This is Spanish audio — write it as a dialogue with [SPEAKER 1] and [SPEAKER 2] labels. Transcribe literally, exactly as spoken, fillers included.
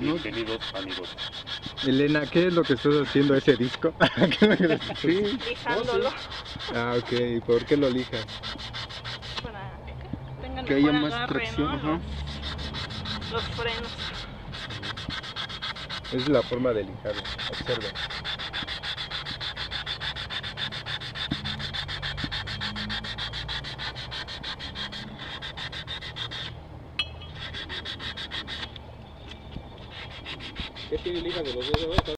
[SPEAKER 1] Bienvenidos amigos.
[SPEAKER 2] Elena, ¿qué es lo que estás haciendo a ese disco?
[SPEAKER 3] Sí.
[SPEAKER 4] Lijándolo
[SPEAKER 2] Ah, ok. ¿Por qué lo lijas?
[SPEAKER 4] para que tengan
[SPEAKER 3] Que haya
[SPEAKER 4] mejor
[SPEAKER 3] más
[SPEAKER 4] agarre,
[SPEAKER 3] tracción,
[SPEAKER 4] ¿no?
[SPEAKER 3] ajá.
[SPEAKER 4] Los, los frenos.
[SPEAKER 2] Es la forma de lijarlo. Observa.
[SPEAKER 1] ¿Qué tiene lija de los dedos?